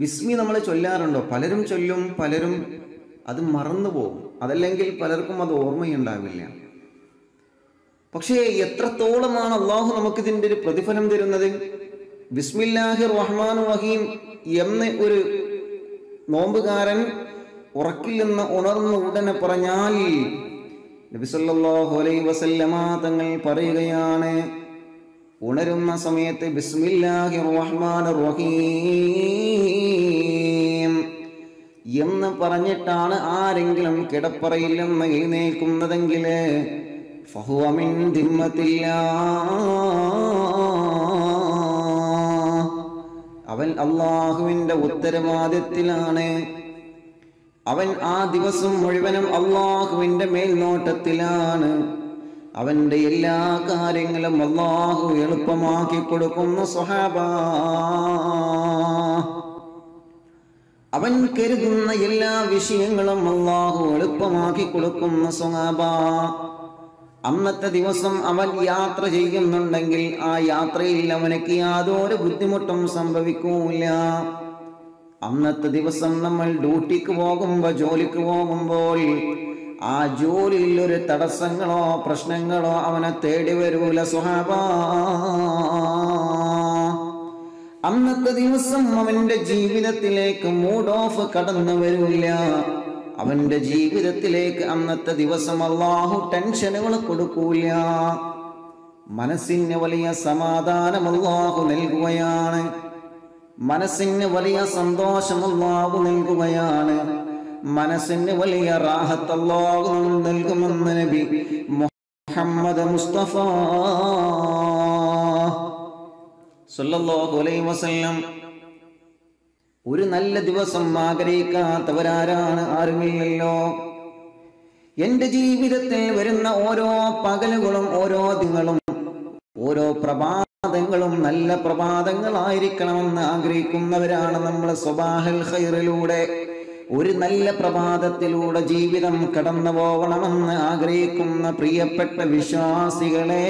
ബിസ്മി നമ്മൾ ചൊല്ലാറുണ്ടോ? പലരും ചൊല്ലും, പലരും അത് മറന്നു പോകും, അതല്ലെങ്കിൽ പലർക്കും അത് ഓർമ്മയുണ്ടാവില്ല. പക്ഷേ എത്രത്തോളമാണ് അള്ളാഹു നമുക്കിതിൻ്റെ ഒരു പ്രതിഫലം തരുന്നത്? ബിസ്മില്ലാഹിർ റഹ്മാനിർ റഹീം എന്ന് ഒരു നോമ്പുകാരൻ ഉറക്കിൽ നിന്ന് ഉണർന്ന ഉടനെ പറഞ്ഞാൽ നബി സല്ലല്ലാഹു അലൈഹി വസല്ലമ തങ്ങൾ പറയുകയാണ്, ഉണരുന്ന സമയത്ത് ബിസ്മില്ലാഹിർ റഹ്മാനിർ റഹീം എന്ന് പറഞ്ഞിട്ടാണ് ആരെങ്കിലും കിടപ്പറയിൽ നിന്ന് എഴുന്നേൽക്കുന്നതെങ്കിൽ ഫഹുവ മിൻ ദിമ്മത്തില്ലാഹ്, അവൻ അള്ളാഹുവിൻ്റെ ഉത്തരവാദിത്തത്തിലാണ്. അവൻ ആ ദിവസം മുഴുവനും അള്ളാഹുവിൻ്റെ മേൽനോട്ടത്തിലാണ്. അവൻ്റെ എല്ലാ കാര്യങ്ങളും അള്ളാഹു എളുപ്പമാക്കി കൊടുക്കുന്നു സ്വഹാബാ. അവൻ കരുതുന്ന എല്ലാ വിഷയങ്ങളും അള്ളാഹു എളുപ്പമാക്കി കൊടുക്കുന്ന സ്വഹാബാ. അന്നത്തെ ദിവസം അവൻ യാത്ര ചെയ്യുന്നുണ്ടെങ്കിൽ ആ യാത്രയിൽ അവനക്ക് യാതൊരു ബുദ്ധിമുട്ടും സംഭവിക്കൂല. അന്നത്തെ ദിവസം നമ്മൾ ഡ്യൂട്ടിക്ക് പോകുമ്പോൾ, ജോലിക്ക് പോകുമ്പോൾ ആ ജോലിയിൽ ഒരു തടസ്സങ്ങളോ പ്രശ്നങ്ങളോ അവനെ തേടി വരൂല സ്വഹാബാ. അന്നത്തെ ദിവസം അവന്റെ ജീവിതത്തിലേക്ക് മൂഡ് ഓഫ് കടന്നു വരൂല. അവന്റെ ജീവിതത്തിലേക്ക് അന്നത്തെ ദിവസം അല്ലാഹു ടെൻഷനുകൾ കൊടുക്കൂല. മനസ്സിന് വലിയ സമാധാനം അല്ലാഹു നൽകുകയാണ്. മനസ്സിന് വലിയ സന്തോഷം അല്ലാഹു നൽകുകയാണ്. മനസ്സിന് വലിയ റാഹത്ത് അല്ലാഹു നൽകുമെന്ന് നബി മുഹമ്മദ് മുസ്തഫ സല്ലല്ലാഹു അലൈഹി വസല്ലം. ഒരു നല്ല ദിവസം ആഗ്രഹിക്കാത്തവരാരാണ്? ആരുമില്ലല്ലോ. എൻ്റെ ജീവിതത്തിൽ വരുന്ന ഓരോ പകലുകളും ഓരോ ദിനങ്ങളും ഓരോ പ്രഭാതങ്ങളും നല്ല പ്രഭാതങ്ങളായിരിക്കണമെന്ന് ആഗ്രഹിക്കുന്നവരാണ് നമ്മൾ. സ്വബാഹൽ ഖൈറിലൂടെ ഒരു നല്ല പ്രഭാതത്തിലൂടെ ജീവിതം കടന്നു പോകണമെന്ന് ആഗ്രഹിക്കുന്ന പ്രിയപ്പെട്ട വിശ്വാസികളെ,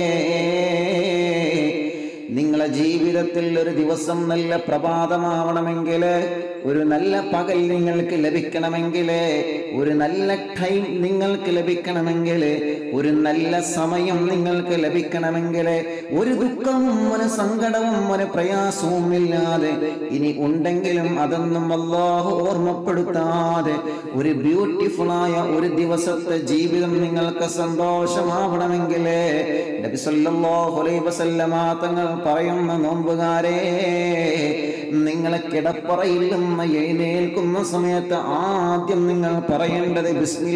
നിങ്ങളുടെ ജീവിതത്തിൽ ഒരു ദിവസം നല്ല പ്രഭാതമാവണമെങ്കിൽ, ഒരു നല്ല പകൽ നിങ്ങൾക്ക് ലഭിക്കണമെങ്കിൽ, ഒരു നല്ല ടൈം നിങ്ങൾക്ക് ലഭിക്കണമെങ്കിൽ, ഒരു നല്ല സമയം നിങ്ങൾക്ക് ലഭിക്കണമെങ്കിൽ, ഒരു ദുഃഖവും ഒരു സങ്കടവും ഒരു പ്രയാസവും ഇല്ലാതെ, ഇനി ഉണ്ടെങ്കിലും അതൊന്നും അല്ലാഹു ഓർമ്മപ്പെടുത്താതെ ഒരു ബ്യൂട്ടിഫുള്ളായ ഒരു ദിവസത്തെ ജീവിതം നിങ്ങൾക്ക് സന്തോഷമാവണമെങ്കിൽ നബി സല്ലല്ലാഹു അലൈഹി വസല്ലമ തങ്ങൾ പറയുന്ന, നോമ്പുകാരെ, നിങ്ങളെ കിടപ്പറയിൽ നിന്ന് എഴുന്നേൽക്കുന്ന സമയത്ത് ആദ്യം നിങ്ങൾ പറയേണ്ടത്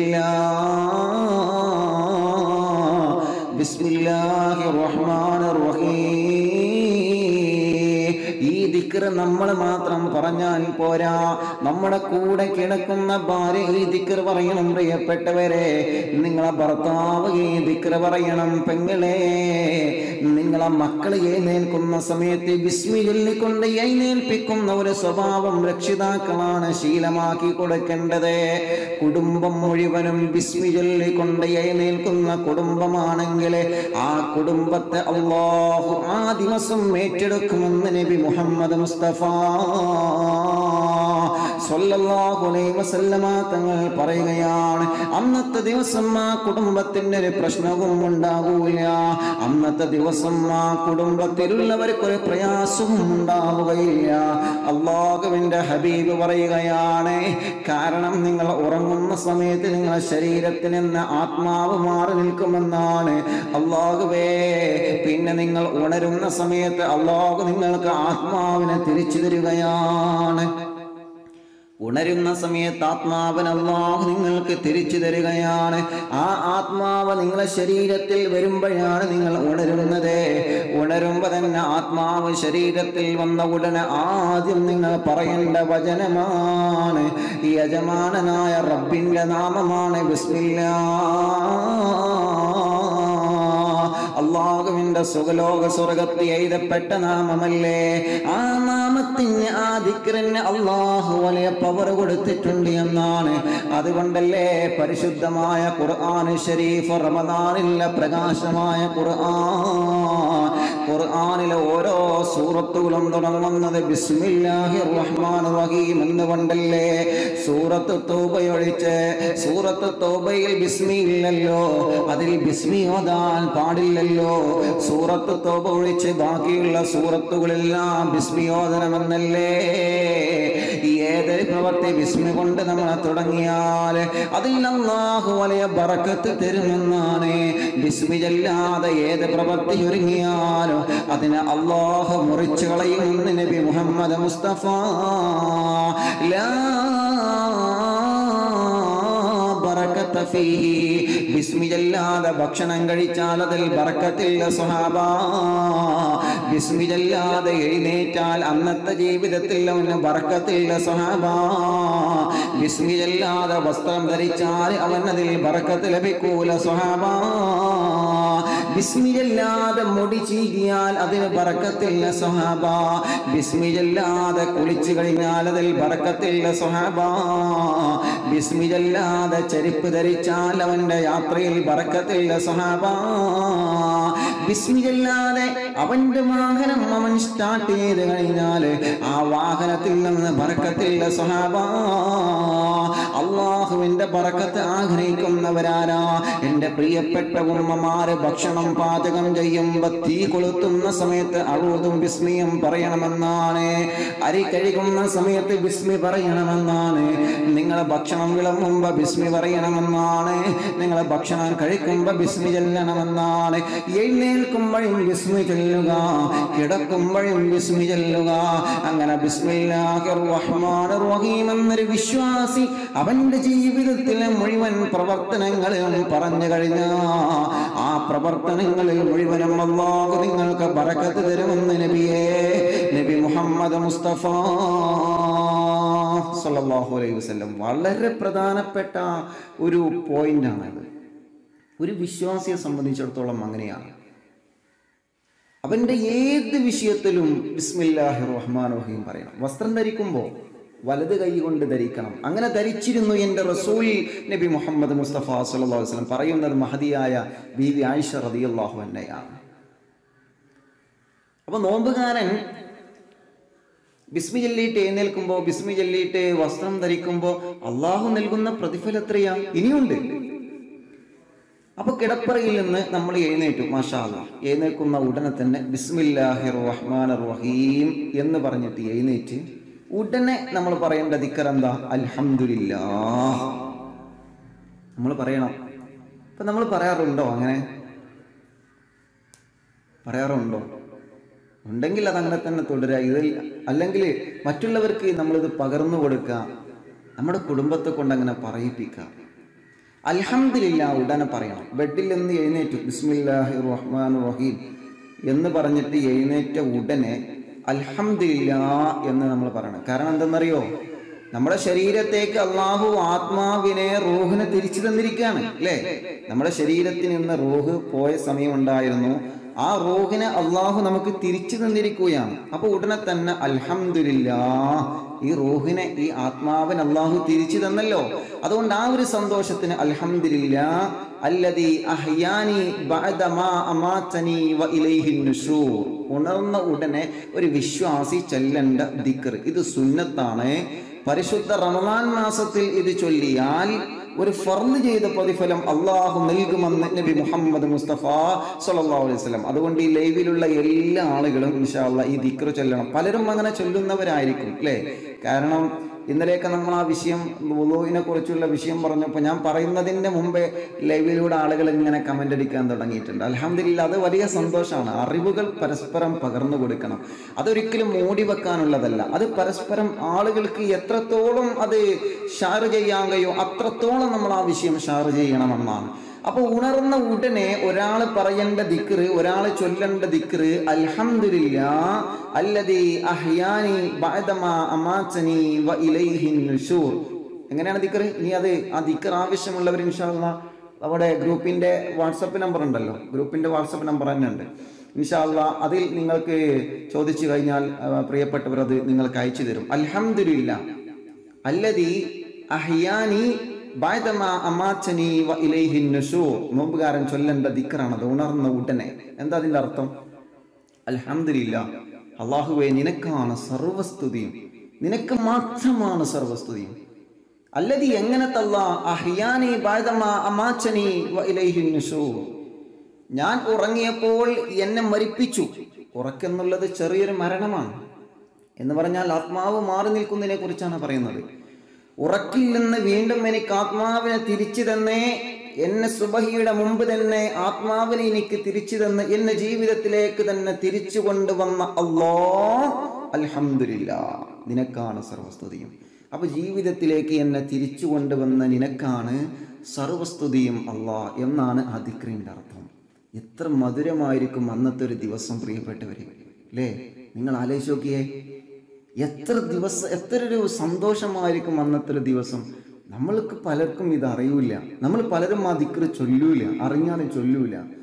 ബിസ്മില്ലാഹിർ റഹ്മാനിർ റഹീം. ഈ ദിക്ർ നമ്മൾ മാത്രം പറഞ്ഞാൽ പോരാ, നമ്മുടെ കൂടെ കിടക്കുന്ന ഭാര്യ ഈ ദിക്ർ പറയണം. പ്രിയപ്പെട്ടവരെ, നിങ്ങളെ ഭർത്താവ് ഈ ദിക്ർ പറയണം. പെങ്ങളെ, നിങ്ങളെ മക്കൾ എഴുന്നേൽക്കുന്ന സമയത്ത് ബിസ്മി ചൊല്ലിക്കൊണ്ട് എഴുന്നേൽപ്പിക്കുന്ന ഒരു സ്വഭാവം രക്ഷിതാക്കളാണ് ശീലമാക്കി കൊടുക്കേണ്ടത്. കുടുംബം മുഴുവനും ബിസ്മി ചൊല്ലിക്കൊണ്ട് എഴുന്നേൽക്കുന്ന കുടുംബമാണെങ്കിൽ ആ കുടുംബത്തെ അല്ലാഹു ആ ദിവസം ഏറ്റെടുക്കുമെന്ന് നബി മുഹമ്മദ് മുസ്തഫ സ്വല്ലല്ലാഹു അലൈഹി വസല്ലമ തങ്ങൾ പറയുകയാണ്, അന്നത്തെ ദിവസം ആ കുടുംബത്തിന് ഒരു പ്രശ്നവും ഉണ്ടാകൂല. അന്നത്തെ ദിവസം ആ കുടുംബത്തിലുള്ളവർക്കൊരു പ്രയാസവും ഉണ്ടാവുകയില്ല. അല്ലാഹുവിന്റെ ഹബീബ് പറയുകയാണ്, കാരണം നിങ്ങൾ ഉറങ്ങുന്ന സമയത്ത് നിങ്ങളുടെ ശരീരത്തിൽ നിന്ന് ആത്മാവ് മാറി നിൽക്കുമെന്നാണ്. അല്ലാഹുവേ, പിന്നെ നിങ്ങൾ ഉണരുന്ന സമയത്ത് അല്ലാഹു നിങ്ങൾക്ക് ആത്മാവിനെ തിരിച്ചു തരികയാണ്. ഉണരുന്ന സമയത്ത് ആത്മാവിന് അല്ലാഹു നിങ്ങൾക്ക് തിരിച്ചു തരികയാണ്. ആ ആത്മാവ് നിങ്ങളുടെ ശരീരത്തിൽ വരുമ്പോഴാണ് നിങ്ങൾ ഉണരുന്നത്. ഉണരുമ്പോൾ തന്നെ ആത്മാവ് ശരീരത്തിൽ വന്ന ഉടനെ ആദ്യം നിങ്ങൾ പറയേണ്ട വചനമാണ്, ഈ യജമാനനായ റബ്ബിന്റെ നാമമാണ് ബിസ്മില്ലാഹ്. അല്ലാഹുവിന്റെ സുഖലോക സ്വർഗത്തിൽ എഴുതപ്പെട്ട നാമമല്ലേ. ആ നാമത്തിന്, ആ ദിക്റിന് അല്ലാഹു വലിയ പവർ കൊടുത്തിട്ടുണ്ട് എന്നാണ്. അതുകൊണ്ടല്ലേ പരിശുദ്ധമായ ഖുർആൻ ശരീഫ്, റമദാനിലെ പ്രകാശമായ ഖുർആനിലെ ഓരോ സൂറത്തുകളും തുടങ്ങുന്നത് ബിസ്മില്ലാഹിർ റഹ്മാനിർ റഹീം എന്നുകൊണ്ടല്ലേ. സൂറത്ത് തൗബയൊഴിച്ച്, സൂറത്ത് തൗബയിൽ ബിസ്മി ഇല്ലല്ലോ, അതിൽ ബിസ്മി ഓതാൻ പാടില്ലല്ലോ. സൂറത്ത് തൗബ ഒഴിച്ച് ബാക്കിയുള്ള സൂറത്തുകളെല്ലാം ബിസ്മി ഓതണമെന്നല്ലേ. ഏതൊരു പ്രവൃത്തി ബിസ്മി കൊണ്ട് നമ്മൾ തുടങ്ങിയാൽ അതിൽ അല്ലാഹു വലിയ ബറക്കത്ത് തരുമെന്നാണ്. ബിസ്മി ചൊല്ലാതെ ഏത് പ്രവൃത്തി ഒരുങ്ങിയാലോ അതിനെ അല്ലാഹു മുറിച്ചു കളയുമെന്ന് നബി മുഹമ്മദ് മുസ്തഫ. ബിസ്മി ചൊല്ലാതെ ഭക്ഷണം കഴിച്ചാൽ അതിൽ ബറക്കത്തില്ല സ്വഹാബ. ബിസ്മി ചൊല്ലാതെ എഴുന്നേറ്റാൽ അന്നത്തെ ജീവിതത്തിൽ അവന് ബറക്കത്തില്ല സ്വഹാബ. ബിസ്മി ചൊല്ലാതെ വസ്ത്രം ധരിച്ചാൽ അവനതിൽ ബറക്കത്ത് ലഭിക്കൂല സ്വഹാബ. ബിസ്മി ചൊല്ലാതെ മുടി ചീകിയാൽ അതിന് ബറക്കത്തില്ല സ്വഹാബ. ബിസ്മി ചൊല്ലാതെ കുളിച്ചു കഴിഞ്ഞാൽ അതിൽ ബറക്കത്തില്ല സ്വഹാബ. ബിസ്മി ചൊല്ലാതെ ചെരുപ്പ് ധരിച്ചാൽ അവന്റെ യാത്രയിൽ ബറക്കത്തില്ല സ്വഹാബ. ബിസ്മി ചൊല്ലാതെ അവന്റെ വാഹനം അവൻ സ്റ്റാർട്ട് ചെയ്ത് കഴിഞ്ഞാൽ ആ വാഹനത്തിൽ നിന്ന് ബറക്കത്തില്ല സ്വഹാബ. അള്ളാഹുവിന്റെ ബറക്കത്ത് ആഗ്രഹിക്കുന്നവരാരാ? എന്റെ പ്രിയപ്പെട്ട ഉമ്മമാര് ഭക്ഷണം പാചകം ചെയ്യുമ്പോ തീ കൊളുത്തുന്ന സമയത്ത് അഊദും ബിസ്മിയും പറയണമെന്നാണ്. അരി കഴുകുന്ന സമയത്ത് ബിസ്മി പറയണമെന്നാണ്. നിങ്ങളെ ഭക്ഷണം വിളമ്പുമ്പോ ബിസ്മി പറയണമെന്നാണ്. നിങ്ങളെ ഭക്ഷണം കഴിക്കുമ്പോ ബിസ്മി ചൊല്ലണമെന്നാണ്. എഴുന്നേൽക്കുമ്പോഴും ബിസ്മി ചൊല്ലുക, കിടക്കുമ്പോഴും ബിസ്മി ചൊല്ലുക. അങ്ങനെ ബിസ്മില്ലാഹിർ റഹ്മാനിർ റഹീം എന്നൊരു വിശ്വാസി അവന്റെ ജീവിതത്തിലെ മുഴുവൻ പ്രവർത്തനങ്ങളും പറഞ്ഞു കഴിഞ്ഞാൽ ആ പ്രവർത്തനങ്ങളിൽ മുഴുവനും അല്ലാഹു നിങ്ങൾക്ക് ബറക്കത്ത് തരുമെന്ന് നബി മുഹമ്മദ് മുസ്തഫ സല്ലല്ലാഹു അലൈഹി വസല്ലം. വളരെ പ്രധാനപ്പെട്ട ഒരു പോയിന്റാണത്. ഒരു വിശ്വാസിയെ സംബന്ധിച്ചിടത്തോളം അങ്ങനെയാണ്. അവന്റെ ഏത് വിഷയത്തിലും ബിസ്മില്ലാഹിർ റഹ്മാനിർ റഹീം പറയണം. വസ്ത്രം ധരിക്കുമ്പോൾ വലത് കൈ കൊണ്ട് ധരിക്കണം. അങ്ങനെ ധരിച്ചിരുന്നു എൻ്റെ റസൂൽ നബി മുഹമ്മദ് മുസ്തഫ സല്ലല്ലാഹു അലൈഹി വസല്ലം. പറയുന്നത് മഹദിയായ ബീവി ആയിഷ റളിയല്ലാഹു അൻഹയാണ്. അപ്പൊ നോമ്പുകാരൻ ബിസ്മി ചൊല്ലിയിട്ട് എഴുന്നേൽക്കുമ്പോൾ, ബിസ്മി ചൊല്ലിയിട്ട് വസ്ത്രം ധരിക്കുമ്പോൾ അള്ളാഹു നൽകുന്ന പ്രതിഫലം എത്രയാ? ഇനിയുണ്ട്. അപ്പൊ കിടപ്പറയിൽ നിന്ന് നമ്മൾ എഴുന്നേറ്റു, മാഷാ അല്ലാഹ്. എഴുന്നേൽക്കുന്ന ഉടനെ തന്നെ ബിസ്മില്ലാഹിർ റഹ്മാനിർ റഹീം എന്ന് പറഞ്ഞിട്ട് എഴുന്നേറ്റ് ഉടനെ നമ്മൾ പറയേണ്ട ദിക്ർ എന്താ? അൽഹംദുലില്ലാഹ് നമ്മൾ പറയണം. അപ്പൊ നമ്മൾ പറയാറുണ്ടോ? അങ്ങനെ പറയാറുണ്ടോ? ഉണ്ടെങ്കിൽ അതങ്ങനെ തന്നെ തുടരുക. ഇതിൽ അല്ലെങ്കിൽ മറ്റുള്ളവർക്ക് നമ്മളിത് പകർന്നു കൊടുക്കുക, നമ്മുടെ കുടുംബത്തെ കൊണ്ട് അങ്ങനെ പറയിപ്പിക്കുക. അൽഹംദുലില്ലാഹ് ഉടനെ പറയണം. ബെഡിൽ നിന്ന് എഴുന്നേറ്റു ബിസ്മില്ലാഹിർ റഹ്മാനിർ റഹീം എന്ന് പറഞ്ഞിട്ട് എഴുന്നേറ്റ ഉടനെ അൽഹംദുലില്ലാഹ് എന്ന് നമ്മൾ പറയണം. കാരണം എന്തെന്നറിയോ? നമ്മുടെ ശരീരത്തേക്ക് അള്ളാഹു ആത്മാവിനെ, റൂഹിനെ തിരിച്ചു തന്നിരിക്കുകയാണ് അല്ലേ? നമ്മുടെ ശരീരത്തിൽ നിന്ന് റൂഹ് പോയ സമയമുണ്ടായിരുന്നു. ആ റൂഹിനെ അള്ളാഹു നമുക്ക് തിരിച്ചു തന്നിരിക്കുകയാണ്. അപ്പൊ ഉടനെ തന്നെ അൽഹംദുലില്ലാഹ്, ഈ റൂഹിനെ, ഈ ആത്മാവിനെ അള്ളാഹു തിരിച്ചു തന്നല്ലോ. അതുകൊണ്ട് ആ ഒരു സന്തോഷത്തിന് അൽഹംദുലില്ലാഹ് അല്ലദീ അഹ്യാനി ബഅദ മാ അമാതനി വ ഇലൈഹിൻ നുശൂർ. ഉണർന്ന ഉടനെ ഒരു വിശ്വാസി ചൊല്ലേണ്ട ദിക്ർ. ഇത് സുന്നത്താണ്. പരിശുദ്ധ റമദാൻ മാസത്തിൽ ഇത് ചൊല്ലിയാൽ ഒരു ഫർള് ചെയ്ത പ്രതിഫലം അള്ളാഹു നൽകുമെന്ന് നബി മുഹമ്മദ് മുസ്തഫ സല്ലല്ലാഹു അലൈഹി വസല്ലം. അതുകൊണ്ട് ഈ ലൈവിലുള്ള എല്ലാ ആളുകളും ഇൻഷാ അല്ലാഹ് ഈ ദിക്ർ ചൊല്ലണം. പലരും അങ്ങനെ ചൊല്ലുന്നവരായിരിക്കും അല്ലേ? കാരണം ഇന്നലെയൊക്കെ നമ്മൾ ആ വിഷയം, വുളൂഇനെ കുറിച്ചുള്ള വിഷയം പറഞ്ഞപ്പോൾ ഞാൻ പറയുന്നതിൻ്റെ മുമ്പേ ലൈവിലൂടെ ആളുകൾ ഇങ്ങനെ കമൻ്റ് അടിക്കാൻ തുടങ്ങിയിട്ടുണ്ട്. അൽഹംദുലില്ലാഹ്, അത് വലിയ സന്തോഷമാണ്. അറിവുകൾ പരസ്പരം പകർന്നു കൊടുക്കണം. അതൊരിക്കലും മൂടി വെക്കാനുള്ളതല്ല. അത് പരസ്പരം ആളുകൾക്ക് എത്രത്തോളം അത് ഷെയർ ചെയ്യാൻ കഴിയോ അത്രത്തോളം നമ്മൾ ആ വിഷയം ഷെയർ ചെയ്യണമെന്നാണ്. അപ്പൊ ഉണർന്ന ഉടനെ ഒരാൾ പറയേണ്ട ദിക്ർ, ഒരാൾ ചൊല്ലേണ്ട ദിക്ർ അൽഹംദുലില്ലാഹ് അല്ലദീ അഹ്യാനി ബഅദ മാ അമാതനി വ ഇലൈഹിൻ നുശൂർ. എങ്ങനെയാണ് ദിക്ർ? ഇനി അത് ആ ദിക്ർ ആവശ്യമുള്ളവർ ഇൻഷാ അല്ലാഹ് അവിടെ ഗ്രൂപ്പിൻ്റെ വാട്സപ്പ് നമ്പർ ഉണ്ടല്ലോ, ഗ്രൂപ്പിൻ്റെ വാട്സപ്പ് നമ്പർ തന്നെ ഉണ്ട്. ഇൻഷാ അല്ലാഹ് അതിൽ നിങ്ങൾക്ക് ചോദിച്ചു കഴിഞ്ഞാൽ പ്രിയപ്പെട്ടവർ അത് നിങ്ങൾക്ക് അയച്ചു തരും. അൽഹംദുലില്ലാഹ് അല്ലദീ അഹ്യാനി ബഅദമാ അമാതനി വ ഇലൈഹിൻ നുശൂർ. നോമ്പുകാരൻ ചൊല്ലേണ്ട ദിക്റാണത്, ഉണർന്ന ഉടനെ. എന്താ അതിൻ്റെ അർത്ഥം? അൽഹംദുലില്ലാഹ്, അല്ലാഹുവേ നിനക്കാണ് സർവസ്തുതിയും, നിനക്ക് മാത്രമാണ് സർവസ്തുതിയും. അല്ലദീ എങ്ങനത്തെ അല്ലാഹ്, അഹ്യാനി ബഅദമാ അമാതനി വ ഇലൈഹിൻ നുശൂർ, ഞാൻ ഉറങ്ങിയപ്പോൾ എന്നെ മരിപ്പിച്ചു. ഉറക്കെന്നുള്ളത് ചെറിയൊരു മരണമാണ് എന്ന് പറഞ്ഞാൽ ആത്മാവ് മാറി നിൽക്കുന്നതിനെ കുറിച്ചാണ് പറയുന്നത്. ഉറക്കിൽ നിന്ന് വീണ്ടും എനിക്ക് ആത്മാവിനെ തിരിച്ചു തന്നേ, എന്നെ സുബഹിയുടെ മുമ്പ് തന്നെ ആത്മാവിനെ എനിക്ക് തിരിച്ചു തന്ന് എന്നെ ജീവിതത്തിലേക്ക് തന്നെ തിരിച്ചു കൊണ്ടുവന്ന അല്ലാഹ്, അൽഹംദുലില്ലാഹ് നിനക്കാണ് സർവസ്തുതിയും. അപ്പൊ ജീവിതത്തിലേക്ക് എന്നെ തിരിച്ചു കൊണ്ടുവന്ന നിനക്കാണ് സർവസ്തുതിയും അല്ലാഹ് എന്നാണ് ആ ദിക്റിന്റെ അർത്ഥം. എത്ര മധുരമായിരിക്കും അന്നത്തെ ഒരു ദിവസം പ്രിയപ്പെട്ടവരെ, അല്ലേ? നിങ്ങൾ ആലോചിച്ച് നോക്കിയേ, എത്ര ഒരു സന്തോഷമായിരിക്കും അന്നത്തെ ഒരു ദിവസം. നമ്മൾക്ക് പലർക്കും ഇത് അറിയൂല, നമ്മൾ പലരും ആ ദിക്റ് ചൊല്ലൂല, അറിഞ്ഞാലും ചൊല്ലൂല.